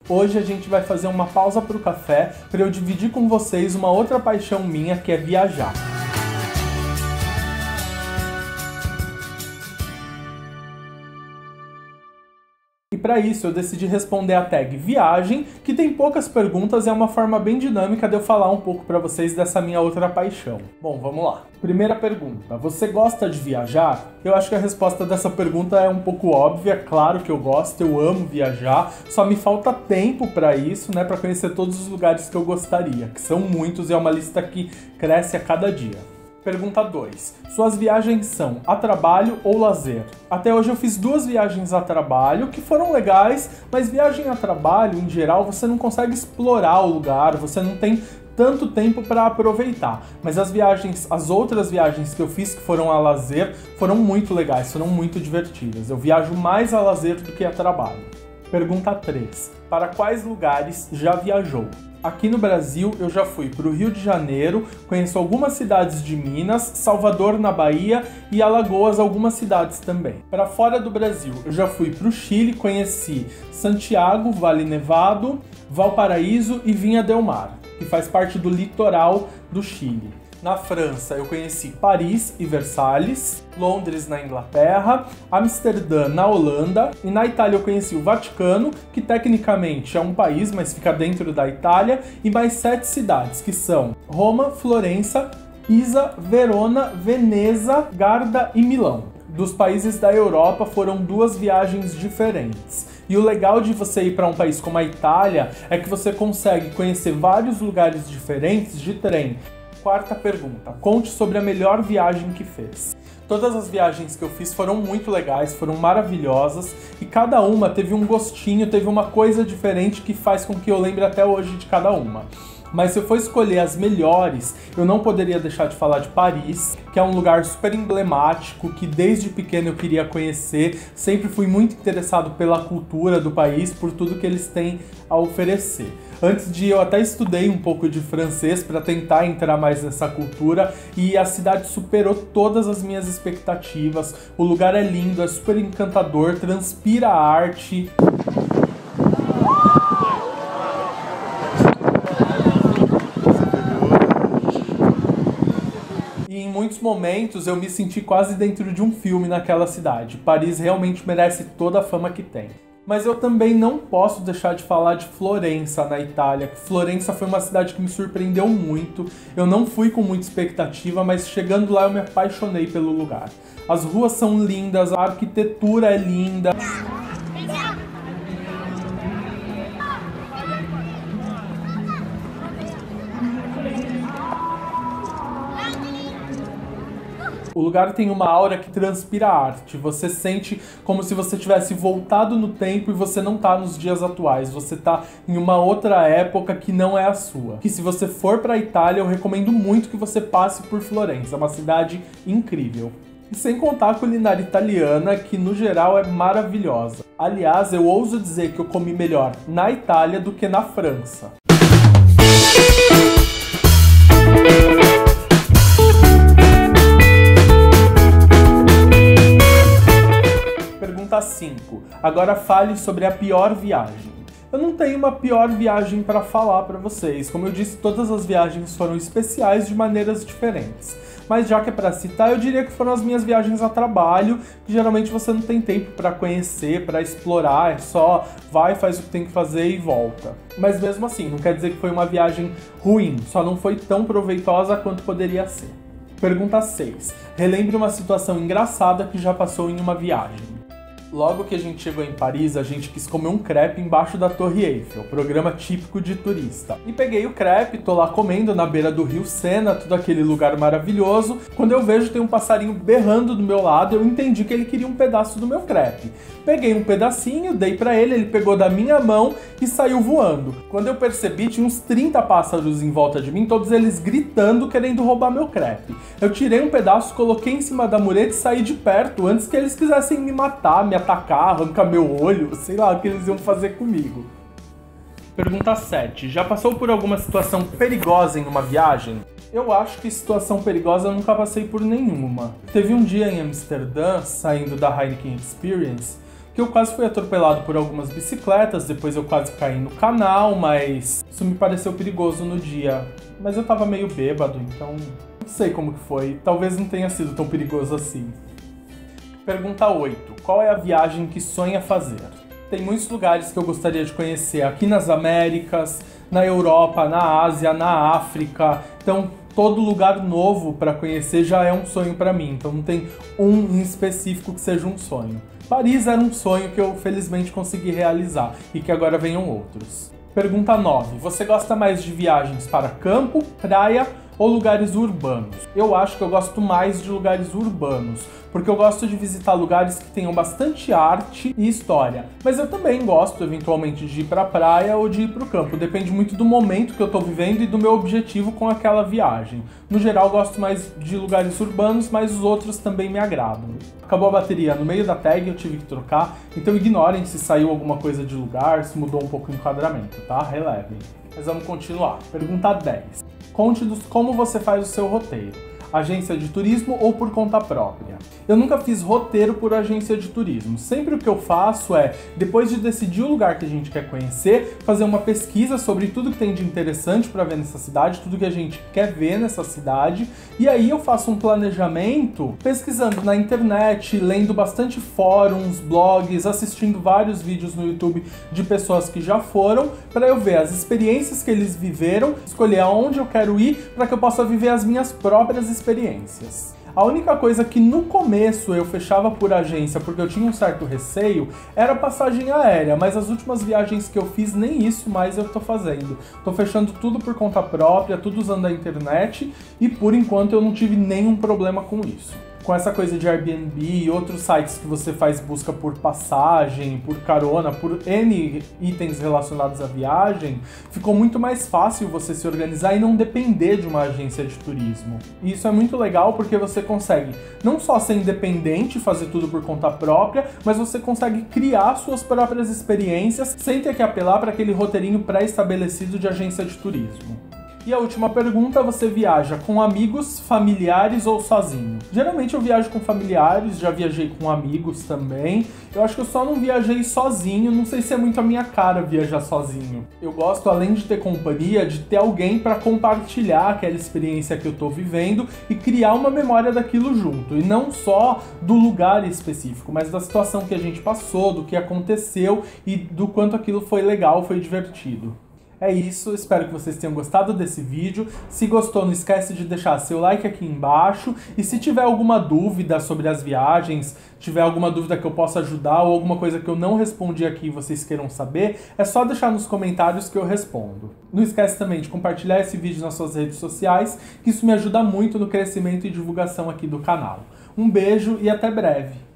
Hoje a gente vai fazer uma pausa para o café para eu dividir com vocês uma outra paixão minha, que é viajar. E para isso eu decidi responder a tag viagem, que tem poucas perguntas e é uma forma bem dinâmica de eu falar um pouco para vocês dessa minha outra paixão. Bom, vamos lá. Primeira pergunta, você gosta de viajar? Eu acho que a resposta dessa pergunta é um pouco óbvia, claro que eu gosto, eu amo viajar, só me falta tempo para isso, né, para conhecer todos os lugares que eu gostaria, que são muitos e é uma lista que cresce a cada dia. Pergunta 2. Suas viagens são a trabalho ou lazer? Até hoje eu fiz 2 viagens a trabalho, que foram legais, mas viagem a trabalho, em geral, você não consegue explorar o lugar, você não tem tanto tempo para aproveitar. Mas as outras viagens que eu fiz, que foram a lazer, foram muito legais, foram muito divertidas. Eu viajo mais a lazer do que a trabalho. Pergunta 3. Para quais lugares já viajou? Aqui no Brasil, eu já fui para o Rio de Janeiro, conheço algumas cidades de Minas, Salvador na Bahia e Alagoas, algumas cidades também. Para fora do Brasil, eu já fui para o Chile, conheci Santiago, Vale Nevado, Valparaíso e Vinha del Mar, que faz parte do litoral do Chile. Na França, eu conheci Paris e Versalhes, Londres na Inglaterra, Amsterdã na Holanda, e na Itália eu conheci o Vaticano, que tecnicamente é um país, mas fica dentro da Itália, e mais 7 cidades, que são Roma, Florença, Pisa, Verona, Veneza, Garda e Milão. Dos países da Europa foram 2 viagens diferentes. E o legal de você ir para um país como a Itália é que você consegue conhecer vários lugares diferentes de trem. Quarta pergunta, conte sobre a melhor viagem que fez. Todas as viagens que eu fiz foram muito legais, foram maravilhosas e cada uma teve um gostinho, teve uma coisa diferente que faz com que eu lembre até hoje de cada uma. Mas se eu for escolher as melhores, eu não poderia deixar de falar de Paris, que é um lugar super emblemático, que desde pequeno eu queria conhecer, sempre fui muito interessado pela cultura do país, por tudo que eles têm a oferecer. Antes de eu até estudei um pouco de francês para tentar entrar mais nessa cultura e a cidade superou todas as minhas expectativas. O lugar é lindo, é super encantador, transpira arte. E em muitos momentos eu me senti quase dentro de um filme naquela cidade. Paris realmente merece toda a fama que tem. Mas eu também não posso deixar de falar de Florença, na Itália. Florença foi uma cidade que me surpreendeu muito. Eu não fui com muita expectativa, mas chegando lá eu me apaixonei pelo lugar. As ruas são lindas, a arquitetura é linda. O lugar tem uma aura que transpira arte, você sente como se você tivesse voltado no tempo e você não tá nos dias atuais, você tá em uma outra época que não é a sua. Que se você for pra Itália, eu recomendo muito que você passe por Florença, é uma cidade incrível. E sem contar a culinária italiana, que no geral é maravilhosa. Aliás, eu ouso dizer que eu comi melhor na Itália do que na França. Pergunta 5. Agora fale sobre a pior viagem. Eu não tenho uma pior viagem para falar para vocês. Como eu disse, todas as viagens foram especiais de maneiras diferentes. Mas já que é para citar, eu diria que foram as minhas viagens a trabalho, que geralmente você não tem tempo para conhecer, para explorar, é só vai, faz o que tem que fazer e volta. Mas mesmo assim, não quer dizer que foi uma viagem ruim, só não foi tão proveitosa quanto poderia ser. Pergunta 6. Relembre uma situação engraçada que já passou em uma viagem. Logo que a gente chegou em Paris, a gente quis comer um crepe embaixo da Torre Eiffel, programa típico de turista. E peguei o crepe, tô lá comendo na beira do Rio Sena, todo aquele lugar maravilhoso. Quando eu vejo tem um passarinho berrando do meu lado, eu entendi que ele queria um pedaço do meu crepe. Peguei um pedacinho, dei pra ele, ele pegou da minha mão e saiu voando. Quando eu percebi, tinha uns 30 pássaros em volta de mim, todos eles gritando, querendo roubar meu crepe. Eu tirei um pedaço, coloquei em cima da mureta e saí de perto, antes que eles quisessem me matar, me atacar, arrancar meu olho, sei lá o que eles iam fazer comigo. Pergunta 7. Já passou por alguma situação perigosa em uma viagem? Eu acho que situação perigosa eu nunca passei por nenhuma. Teve um dia em Amsterdã, saindo da Heineken Experience, que eu quase fui atropelado por algumas bicicletas, depois eu quase caí no canal, mas isso me pareceu perigoso no dia. Mas eu tava meio bêbado, então não sei como que foi. Talvez não tenha sido tão perigoso assim. Pergunta 8. Qual é a viagem que sonha fazer? Tem muitos lugares que eu gostaria de conhecer aqui nas Américas, na Europa, na Ásia, na África. Então, todo lugar novo para conhecer já é um sonho para mim. Então, não tem um em específico que seja um sonho. Paris era um sonho que eu felizmente consegui realizar e que agora venham outros. Pergunta 9. Você gosta mais de viagens para campo, praia ou lugares urbanos? Eu acho que eu gosto mais de lugares urbanos, porque eu gosto de visitar lugares que tenham bastante arte e história. Mas eu também gosto, eventualmente, de ir pra praia ou de ir pro campo. Depende muito do momento que eu tô vivendo e do meu objetivo com aquela viagem. No geral, eu gosto mais de lugares urbanos, mas os outros também me agradam. Acabou a bateria no meio da tag, eu tive que trocar, então ignorem se saiu alguma coisa de lugar, se mudou um pouco o enquadramento, tá? Relevem. Mas vamos continuar. Pergunta 10. Conte-nos como você faz o seu roteiro. Agência de turismo ou por conta própria? Eu nunca fiz roteiro por agência de turismo. Sempre o que eu faço é, depois de decidir o lugar que a gente quer conhecer, fazer uma pesquisa sobre tudo que tem de interessante para ver nessa cidade, tudo que a gente quer ver nessa cidade, e aí eu faço um planejamento pesquisando na internet, lendo bastante fóruns, blogs, assistindo vários vídeos no YouTube de pessoas que já foram, para eu ver as experiências que eles viveram, escolher aonde eu quero ir para que eu possa viver as minhas próprias experiências. A única coisa que no começo eu fechava por agência porque eu tinha um certo receio era passagem aérea, mas as últimas viagens que eu fiz nem isso mais eu tô fazendo. Tô fechando tudo por conta própria, tudo usando a internet e por enquanto eu não tive nenhum problema com isso. Com essa coisa de Airbnb e outros sites que você faz busca por passagem, por carona, por N itens relacionados à viagem, ficou muito mais fácil você se organizar e não depender de uma agência de turismo. E isso é muito legal porque você consegue não só ser independente, fazer tudo por conta própria, mas você consegue criar suas próprias experiências sem ter que apelar para aquele roteirinho pré-estabelecido de agência de turismo. E a última pergunta, você viaja com amigos, familiares ou sozinho? Geralmente eu viajo com familiares, já viajei com amigos também. Eu acho que eu só não viajei sozinho, não sei se é muito a minha cara viajar sozinho. Eu gosto, além de ter companhia, de ter alguém para compartilhar aquela experiência que eu tô vivendo e criar uma memória daquilo junto. E não só do lugar específico, mas da situação que a gente passou, do que aconteceu e do quanto aquilo foi legal, foi divertido. É isso, espero que vocês tenham gostado desse vídeo. Se gostou, não esquece de deixar seu like aqui embaixo. E se tiver alguma dúvida sobre as viagens, tiver alguma dúvida que eu possa ajudar ou alguma coisa que eu não respondi aqui e vocês queiram saber, é só deixar nos comentários que eu respondo. Não esquece também de compartilhar esse vídeo nas suas redes sociais, que isso me ajuda muito no crescimento e divulgação aqui do canal. Um beijo e até breve!